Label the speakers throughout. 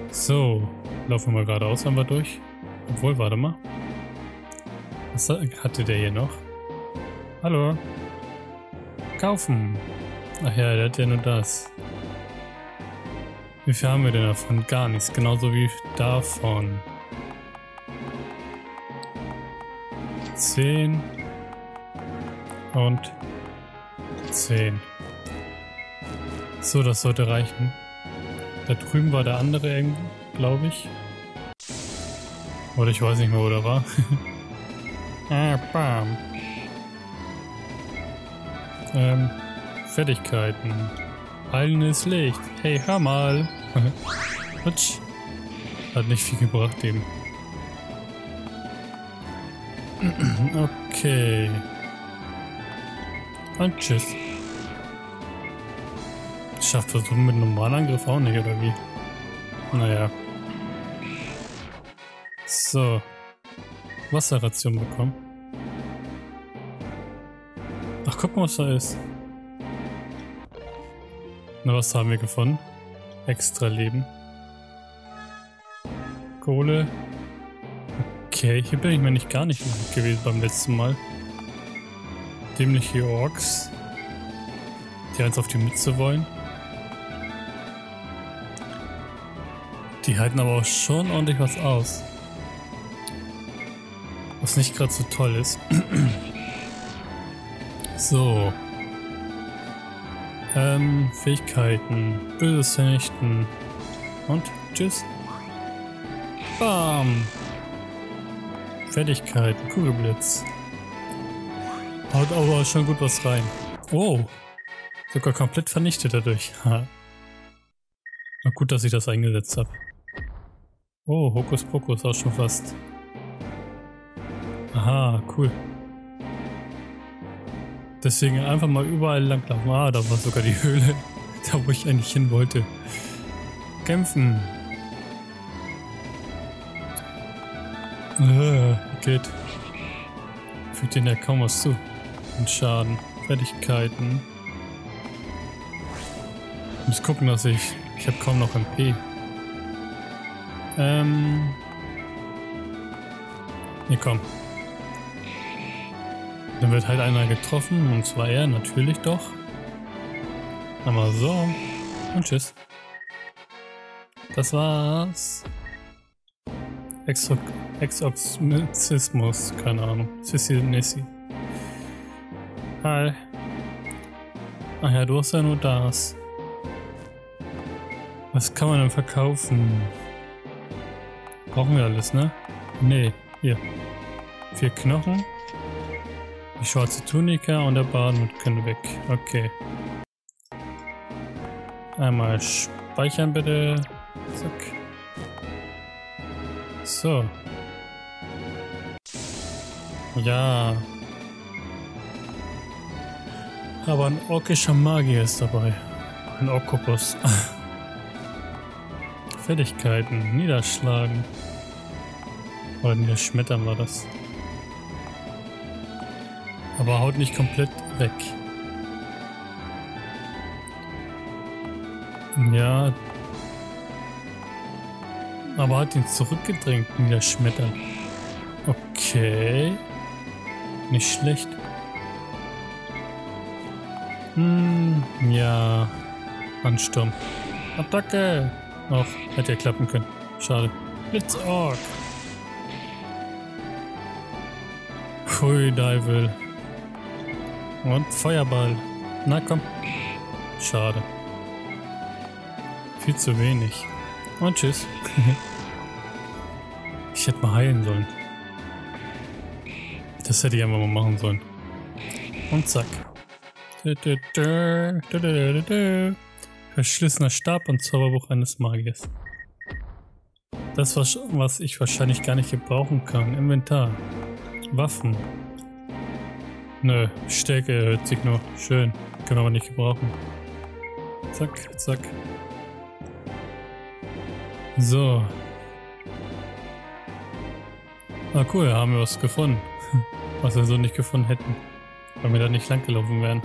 Speaker 1: So, laufen wir geradeaus einmal durch. Obwohl, warte mal. Was hatte der hier noch? Hallo? Kaufen. Ach ja, der hat ja nur das. Wie viel haben wir denn davon? Gar nichts. Genauso wie davon. 10 und 10. So, das sollte reichen. Da drüben war der andere irgendwo, glaube ich. Oder ich weiß nicht mehr, wo der war. Bam. Fertigkeiten. Heilendes Licht. Hey, hör mal. Hutsch. Hat nicht viel gebracht eben. Okay. Und tschüss. Schafft versuchen mit einem normalen Angriff auch nicht, oder wie? Naja. So. Wasserration bekommen. Ach, guck mal, was da ist. Na, was haben wir gefunden? Extra Leben. Kohle. Okay, hier bin ich mir nicht gar nicht gewesen beim letzten Mal. Dämliche Orks, die eins auf die Mütze wollen. Die halten aber auch schon ordentlich was aus. Was nicht gerade so toll ist. So. Fähigkeiten. Böses Vernichten. Und tschüss. Bam. Fertigkeiten. Kugelblitz. Haut aber schon gut was rein. Oh. Sogar komplett vernichtet dadurch. Na gut, dass ich das eingesetzt habe. Oh, Hokuspokus auch schon fast. Aha, cool. Deswegen einfach mal überall langlaufen. Ah, da war sogar die Höhle. Da, wo ich eigentlich hin wollte. Kämpfen. Geht. Fügt denen ja kaum was zu. Und Schaden. Fertigkeiten. Ich muss gucken, dass ich habe kaum noch MP. Hier komm. Dann wird halt einer getroffen, und zwar er, natürlich doch. Aber so. Und tschüss. Das war's. Exorzismus, keine Ahnung. Sissi. Hi. Ach ja, du hast ja nur das. Was kann man denn verkaufen? Brauchen wir alles, ne? Nee, hier. 4 Knochen. Die schwarze Tunika und der Baden können weg. Okay. Einmal speichern bitte. Zack. So. Ja. Aber ein orkischer Magier ist dabei. Ein Oktopus. Fertigkeiten. Niederschlagen. Oder niederschmettern war das. Aber haut nicht komplett weg. Ja. Aber hat ihn zurückgedrängt, niederschmettern. Okay. Nicht schlecht. Ja. Ansturm. Attacke! Ach, hätte ja klappen können. Schade. Blitzorg! Hui, Devil. Und Feuerball. Na komm. Schade. Viel zu wenig. Und tschüss. Ich hätte mal heilen sollen. Das hätte ich einfach mal machen sollen. Und zack. Verschlissener Stab und Zauberbuch eines Magiers. Das, was ich wahrscheinlich gar nicht gebrauchen kann. Inventar. Waffen. Nö, Stärke erhöht sich nur. Schön. Können wir aber nicht gebrauchen. Zack, zack. So. Ah cool, haben wir was gefunden. Was wir so nicht gefunden hätten. Weil wir da nicht lang gelaufen wären.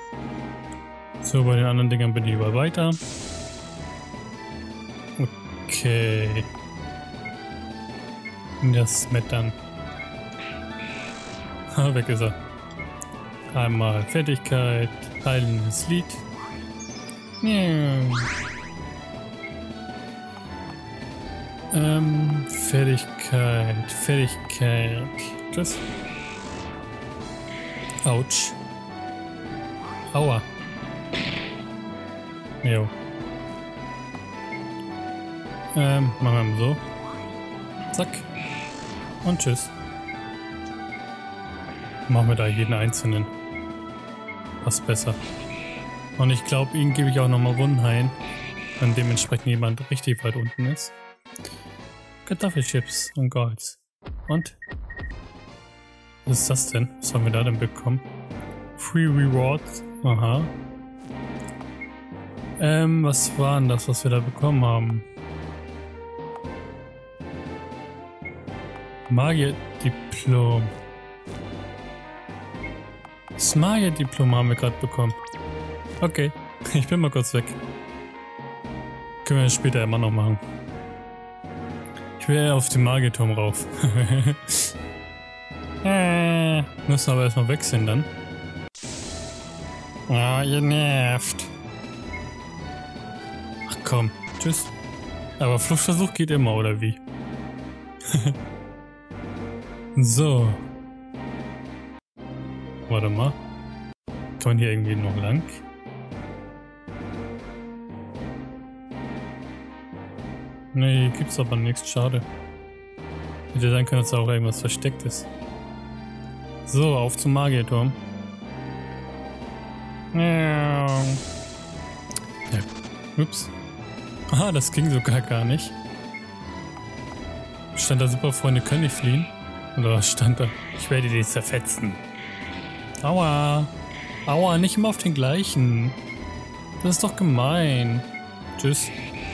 Speaker 1: So, bei den anderen Dingern bin ich überall weiter. Okay. Das Mettern. Ah, weg ist er. Einmal Fertigkeit, heilendes Lied. Fertigkeit. Tschüss. Autsch. Aua. Jo. Machen wir mal so. Zack. Und tschüss. Machen wir da jeden einzelnen. Was besser. Und ich glaube, ihnen gebe ich auch nochmal Wunden heilen, wenn dementsprechend jemand richtig weit unten ist. Kartoffelchips und Golds. Und? Was ist das denn? Was haben wir da denn bekommen? Free Rewards. Aha. Was war denn das, was wir da bekommen haben? Magier-Diplom. Das Magier-Diplom haben wir gerade bekommen. Okay, ich bin mal kurz weg. Können wir später immer noch machen. Ich will auf den Magierturm rauf. Müssen aber erstmal wechseln dann. Ah, ihr nervt. Ach komm, tschüss. Aber Fluchtversuch geht immer, oder wie? So. Warte mal. Kann man hier irgendwie noch lang? Nee, hier gibt's aber nichts. Schade. Hätte sein können, dass da auch irgendwas versteckt ist. So, auf zum Magierturm. Ja. Ups. Ah, das ging sogar gar nicht. Stand da, Superfreunde können nicht fliehen? Oder was stand da? Ich werde dich zerfetzen. Aua. Aua, nicht immer auf den gleichen. Das ist doch gemein. Tschüss.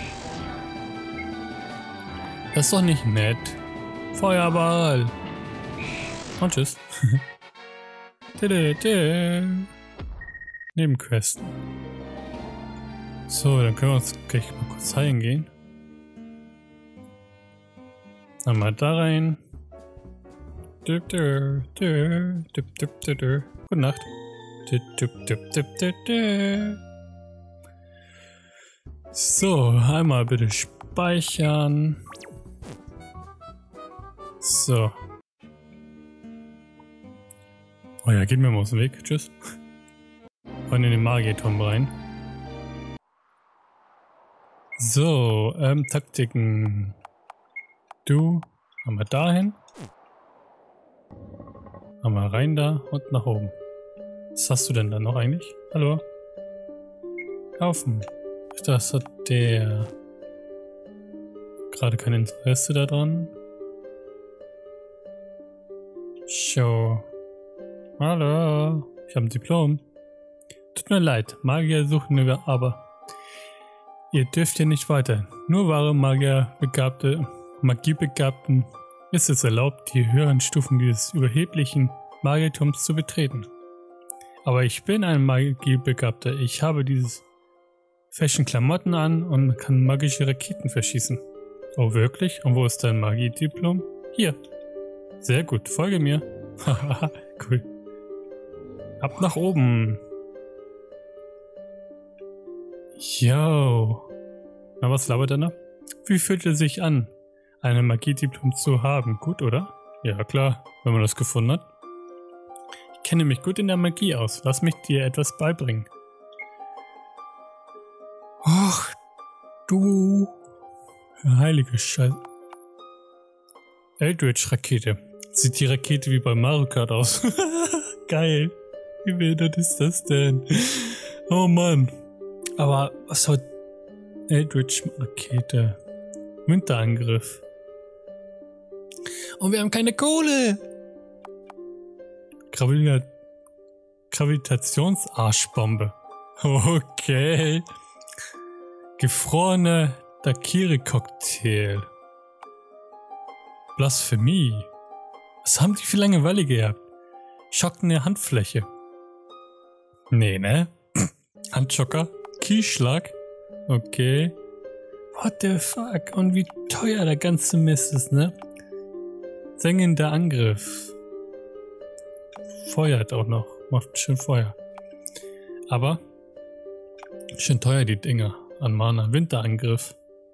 Speaker 1: Das ist doch nicht nett. Feuerball. Und tschüss. Nebenquesten. So, dann können wir uns gleich mal kurz heilen gehen. Einmal da rein. Gute Nacht. So, einmal bitte speichern. So. Oh ja, geht mir mal aus dem Weg. Tschüss. Und in den Magierturm rein. So, Taktiken. Du, einmal dahin. Einmal rein da und nach oben. Was hast du denn da noch eigentlich? Hallo? Kaufen. Das hat der gerade kein Interesse daran. Show. Hallo. Ich habe ein Diplom. Tut mir leid, Magier suchen wir aber. Ihr dürft hier nicht weiter. Nur wahre Magiebegabten ist es erlaubt, die höheren Stufen dieses überheblichen Magierturms zu betreten. Aber ich bin ein Magiebegabter. Ich habe dieses fashion Klamotten an und kann magische Raketen verschießen. Oh wirklich? Und wo ist dein Magiediplom? Hier. Sehr gut, folge mir. Haha, cool. Ab nach oben. Yo. Na, was labert er noch? Wie fühlt es sich an, eine Magiediplom zu haben? Gut, oder? Ja, klar, wenn man das gefunden hat. Ich kenne mich gut in der Magie aus. Lass mich dir etwas beibringen. Ach, du heilige Scheiße. Eldritch-Rakete. Sieht die Rakete wie bei Mario Kart aus. Geil. Wie behindert ist das denn? Oh Mann. Aber was hat Eldritch-Rakete? Winterangriff. Und wir haben keine Kohle. Gravitationsarschbombe. Okay. Gefrorene Daiquiri-Cocktail. Blasphemie. Was haben die für Langeweile gehabt? Schockende Handfläche. Nee, ne? Handschocker. Kieschlag. Okay. What the fuck? Und wie teuer der ganze Mist ist, ne? Sengender Angriff. Feuert auch noch. Macht schön Feuer. Aber schön teuer die Dinger an Mana. Winterangriff.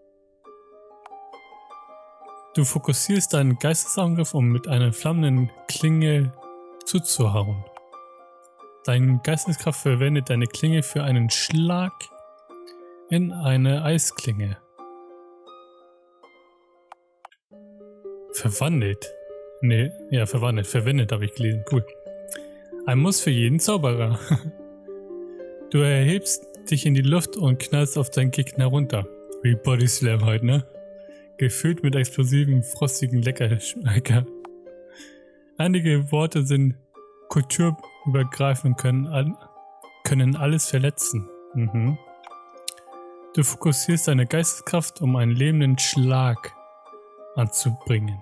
Speaker 1: Du fokussierst deinen Geistesangriff, um mit einer flammenden Klinge zuzuhauen. Deine Geisteskraft verwendet deine Klinge für einen Schlag in eine Eisklinge. Verwandelt. Nee, ja, verwandelt. Verwendet habe ich gelesen. Cool. Ein Muss für jeden Zauberer. Du erhebst dich in die Luft und knallst auf deinen Gegner runter. Wie Body Slam halt, ne? Gefüllt mit explosiven, frostigen Leckerschmecker. Einige Worte sind kulturübergreifend und können alles verletzen. Mhm. Du fokussierst deine Geisteskraft, um einen lebenden Schlag anzubringen.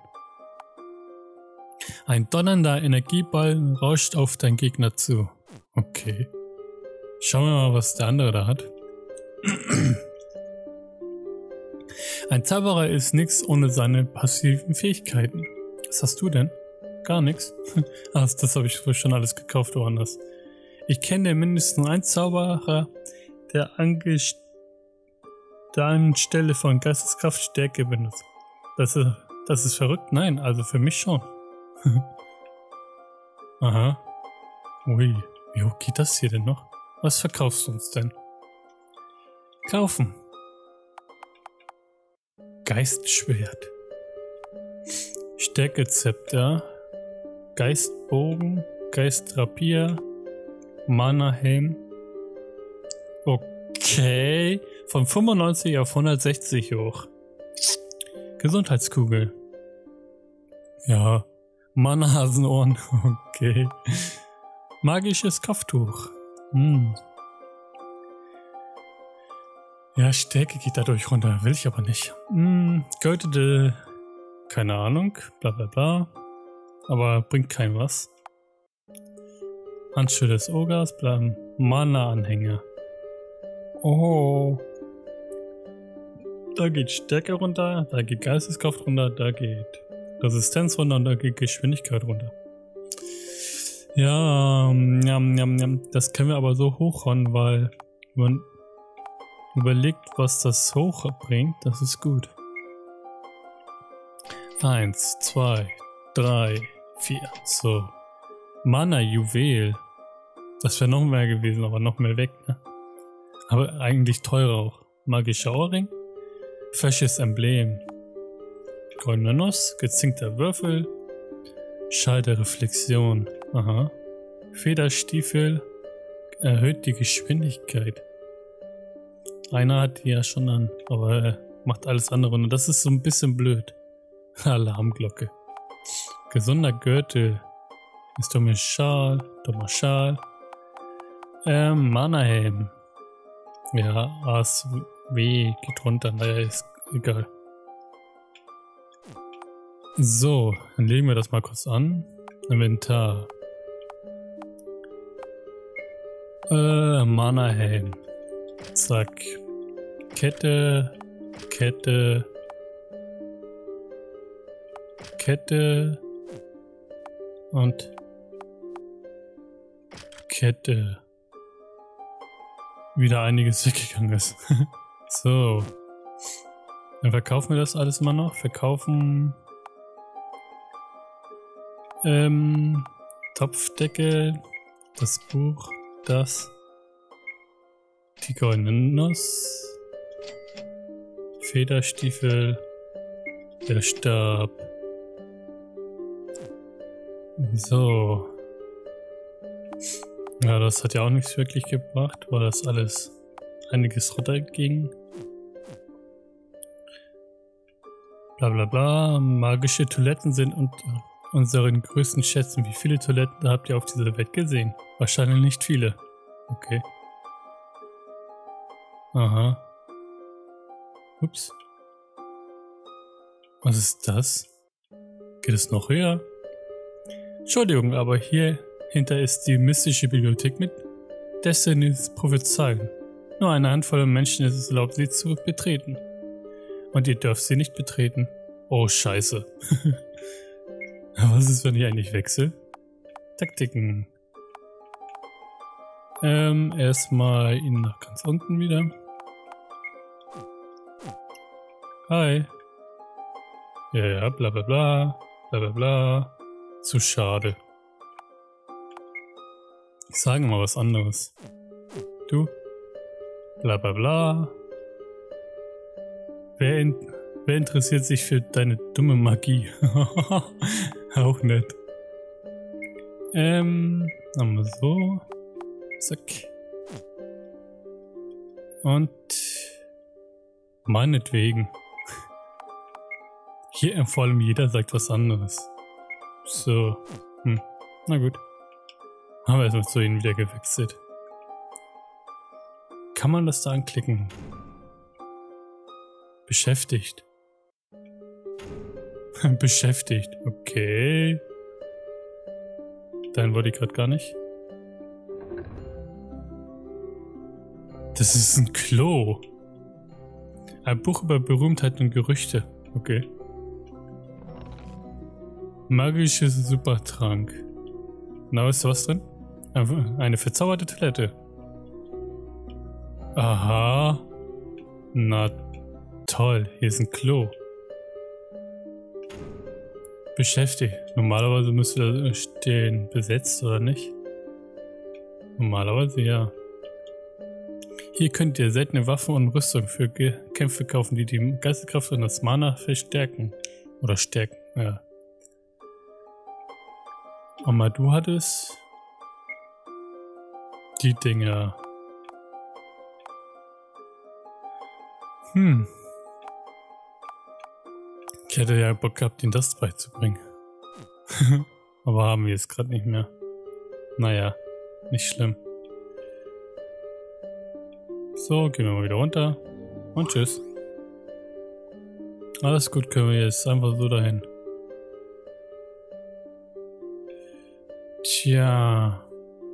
Speaker 1: Ein donnernder Energieball rauscht auf deinen Gegner zu. Okay. Schauen wir mal, was der andere da hat. Ein Zauberer ist nichts ohne seine passiven Fähigkeiten. Was hast du denn? Gar nichts? Das habe ich wohl schon alles gekauft woanders. Ich kenne mindestens einen Zauberer, der anstelle von Geisteskraft Stärke benutzt. Das ist verrückt? Nein, also für mich schon. Aha. Ui, wie hoch geht das hier denn noch? Was verkaufst du uns denn? Kaufen. Geistschwert. Stärkezepter. Geistbogen. Geistrapier. Mana-Helm. Okay. Von 95 auf 160 hoch. Gesundheitskugel. Ja. Mana-Hasenohren. Okay. Magisches Kopftuch. Ja, Stärke geht dadurch runter. Will ich aber nicht. Gehörte, keine Ahnung. Bla bla bla. Aber bringt kein was. Handschuhe des Ogers. Bleiben. Mana-Anhänger. Oh. Da geht Stärke runter. Da geht Geisteskraft runter. Da geht Resistenz runter. Und da geht Geschwindigkeit runter. Ja, das können wir aber so hochhauen, weil man überlegt, was das hochbringt. Das ist gut. 1, 2, 3, 4. So. Mana-Juwel. Das wäre noch mehr gewesen, aber noch mehr weg, ne? Aber eigentlich teurer auch. Magischer Ohrring. Fesches Emblem. Goldene Nuss. Gezinkter Würfel. Schaltereflexion. Aha. Federstiefel. Erhöht die Geschwindigkeit. Einer hat die ja schon an, aber macht alles andere. Und das ist so ein bisschen blöd. Alarmglocke. Gesunder Gürtel. Ist dummer Schal. Mana-Helm. Ja, ASW geht runter. Naja, ist egal. So, dann legen wir das mal kurz an. Inventar. Mana-Helm. Zack. Kette. Und Kette. Wieder einiges weggegangen ist. So. Dann verkaufen wir das alles mal noch. Verkaufen. Topfdeckel. Das Buch. Das. Die goldene Nuss. Federstiefel. Der Stab. So. Ja, das hat ja auch nichts wirklich gebracht, weil das alles einiges runterging. Bla bla bla. Magische Toiletten sind unseren größten Schätzen. Wie viele Toiletten habt ihr auf dieser Welt gesehen? Wahrscheinlich nicht viele. Okay. Aha. Ups. Was ist das? Geht es noch höher? Entschuldigung, aber hier hinter ist die mystische Bibliothek mit Destinys Prophezeien. Nur eine Handvoll Menschen ist es erlaubt, sie zu betreten. Und ihr dürft sie nicht betreten. Oh, scheiße. Was ist, wenn ich eigentlich wechsle? Taktiken. Erstmal ihn nach ganz unten wieder. Hi. Ja, bla bla bla. Bla bla bla. Zu schade. Ich sage mal was anderes. Du. Bla bla bla. Wer interessiert sich für deine dumme Magie? Auch nett. Haben wir so. Zack. Und meinetwegen. Hier vor allem jeder sagt was anderes. So. Na gut. Haben wir erstmal zu ihnen wieder gewechselt. Kann man das da anklicken? Beschäftigt. Beschäftigt. Okay. Dann wollte ich gerade gar nicht. Das ist ein Klo. Ein Buch über Berühmtheiten und Gerüchte. Okay. Magisches Supertrank. Na, ist da was drin? Eine verzauberte Toilette. Aha. Na toll, hier ist ein Klo. Beschäftigt. Normalerweise müsste da stehen besetzt, oder nicht? Normalerweise ja. Hier könnt ihr seltene Waffen und Rüstung für Kämpfe kaufen, die die Geisteskraft und das Mana verstärken. Oder stärken, ja. Aber du hattest die Dinger. Ich hätte ja Bock gehabt, ihnen das beizubringen. Aber haben wir jetzt gerade nicht mehr. Naja, nicht schlimm. So, gehen wir mal wieder runter. Und tschüss. Alles gut, können wir jetzt einfach so dahin. Tja.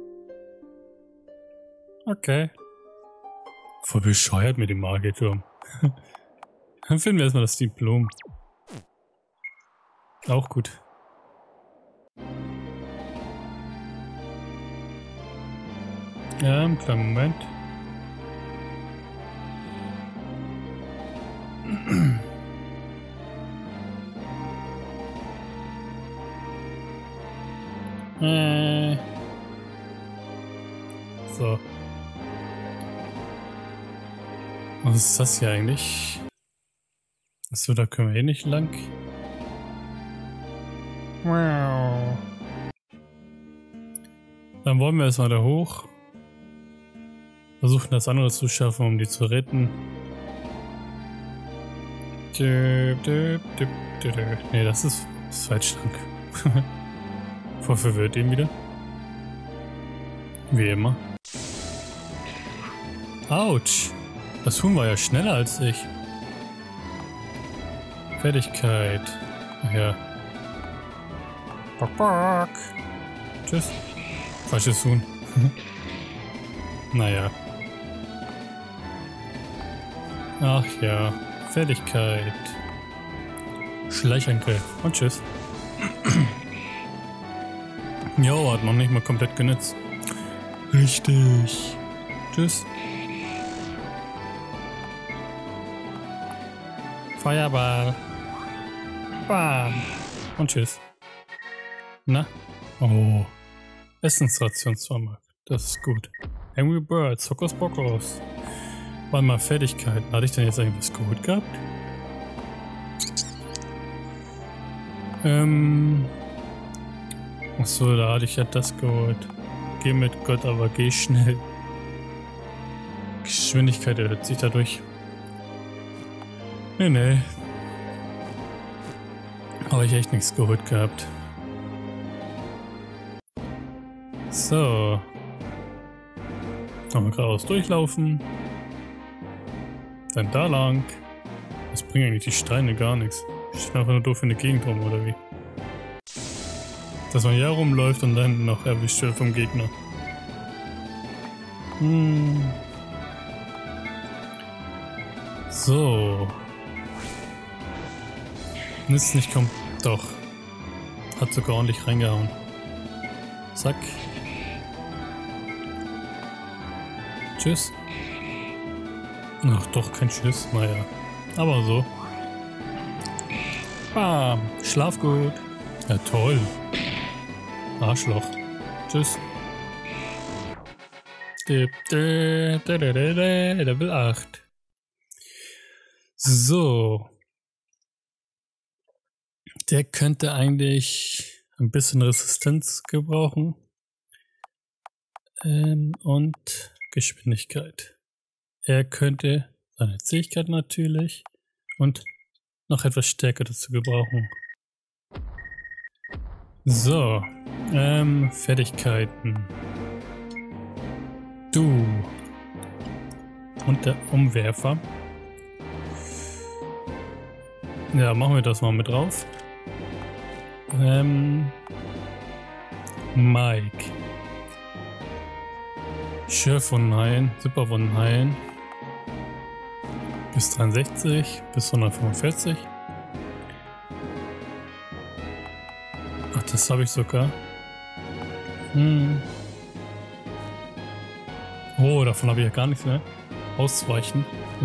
Speaker 1: Okay. Voll bescheuert mit dem Magierturm. Dann finden wir erstmal das Diplom. Auch gut. Ja, einen kleinen Moment. So. Was ist das hier eigentlich? Achso, da können wir eh nicht lang. Wow. Dann wollen wir erstmal da hoch. Versuchen das andere zu schaffen, um die zu retten. Nee, das ist falsch lang. Voll verwirrt ihn wieder. Wie immer. Autsch. Das Huhn war ja schneller als ich. Fertigkeit. Ach ja. Bock, bock. Tschüss. Falsches Huhn. Naja. Ach ja. Fertigkeit. Schleichangriff. Und tschüss. Jo, hat noch nicht mal komplett genützt. Richtig. Tschüss. Feuerball. Bam. Und tschüss. Na? Oh. Essensrationsvermarkt. Das ist gut. Angry Birds. Hokus Pokus. Warte mal, Fertigkeiten. Hatte ich denn jetzt eigentlich was geholt gehabt? Achso, da hatte ich ja das geholt. Geh mit Gott, aber geh schnell. Geschwindigkeit erhöht sich dadurch. Nee. Habe ich echt nichts geholt gehabt. So. Nochmal geradeaus durchlaufen. Dann da lang. Das bringen eigentlich die Steine gar nichts. Ich stehe einfach nur doof in der Gegend rum, oder wie? Dass man hier rumläuft und dann noch erwischt wird vom Gegner. So. Ist nicht kommt. Doch. Hat sogar ordentlich reingehauen. Zack. Tschüss. Ach doch, kein Tschüss. Naja. Aber so. Bam. Schlaf gut. Ja, toll. Arschloch. Tschüss. Level 8. So. Der könnte eigentlich ein bisschen Resistenz gebrauchen. Und Geschwindigkeit. Er könnte seine Zähigkeit natürlich und noch etwas Stärke dazu gebrauchen. So. Fertigkeiten. Du. Und der Umwerfer. Ja, machen wir das mal mit drauf. Mike. Schürfwunden heilen, Superwunden heilen. Bis 63, bis 145. Ach, das habe ich sogar. Oh, davon habe ich ja gar nichts mehr. Ausweichen.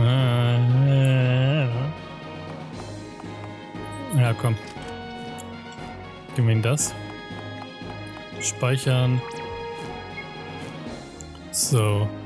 Speaker 1: Ja, komm. Gib mir das. Speichern. So.